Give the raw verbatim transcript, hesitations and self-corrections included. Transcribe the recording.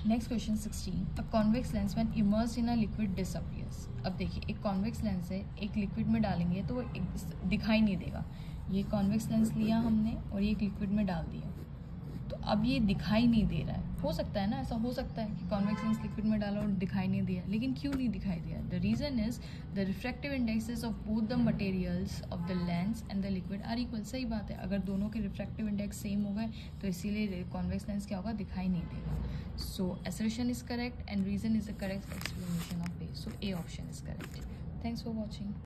Next question sixteen, a convex lens when immersed in a liquid disappears. अब देखिए एक convex lens है, एक लिक्विड में डालेंगे तो वो एक दिखाई नहीं देगा। ये कॉन्वेक्स लेंस लिया हमने और ये एक लिक्विड में डाल दिया, तो अब ये दिखाई नहीं दे रहा है। हो सकता है ना, ऐसा हो सकता है कि कॉन्वेक्स लेंस लिक्विड में डाला और दिखाई नहीं दिया, लेकिन क्यों नहीं दिखाई दिया? The reason is the refractive indexes of both the materials of the lens and the liquid are equal. सही बात है, अगर दोनों के रिफ्रैक्टिव इंडेक्स सेम हो गए तो इसीलिए कॉन्वेक्स लेंस क्या होगा, दिखाई नहीं देगा। सो assertion is correct and reason is the correct explanation of A. So A option is correct. Thanks for watching.